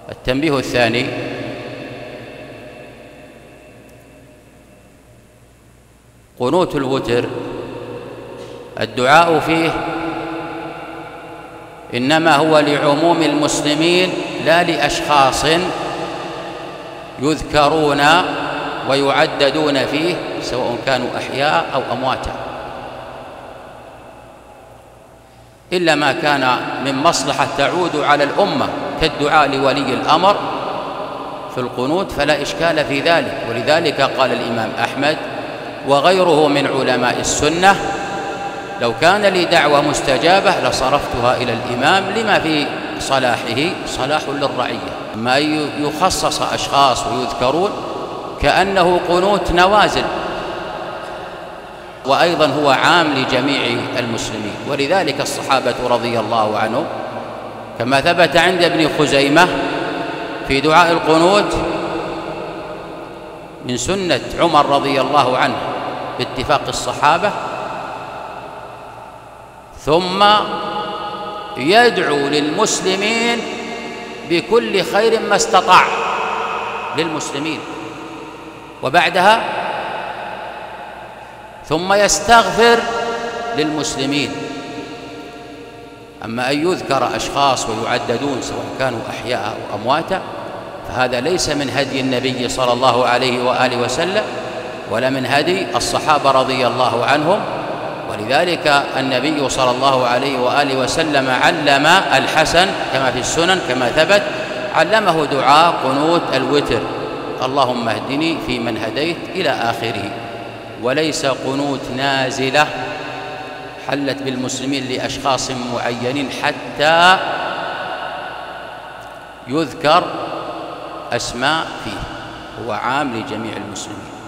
التنبيه الثاني: قنوت الوتر الدعاء فيه إنما هو لعموم المسلمين لا لأشخاص يذكرون ويعددون فيه سواء كانوا أحياء أو أمواتا، إلا ما كان من مصلحة تعود على الأمة كالدعاء لولي الأمر في القنوت فلا إشكال في ذلك. ولذلك قال الإمام أحمد وغيره من علماء السنة: لو كان لي دعوة مستجابة لصرفتها إلى الإمام لما في صلاحه صلاح للرعية. ما يخصص أشخاص ويذكرون كأنه قنوت نوازل، وأيضا هو عام لجميع المسلمين. ولذلك الصحابة رضي الله عنهم كما ثبت عند ابن خزيمة في دعاء القنوت من سنة عمر رضي الله عنه باتفاق الصحابة: ثم يدعو للمسلمين بكل خير ما استطاع للمسلمين، وبعدها ثم يستغفر للمسلمين. أما أن يذكر أشخاص ويعددون سواء كانوا أحياء أو أمواتا فهذا ليس من هدي النبي صلى الله عليه وآله وسلم ولا من هدي الصحابة رضي الله عنهم. ولذلك النبي صلى الله عليه وآله وسلم علم الحسن كما في السنن كما ثبت، علمه دعاء قنوت الوتر: اللهم اهدني فيمن هديت إلى آخره. وليس قنوت نازلة حلت بالمسلمين لأشخاص معينين حتى يذكر أسماء فيه، هو عام لجميع المسلمين.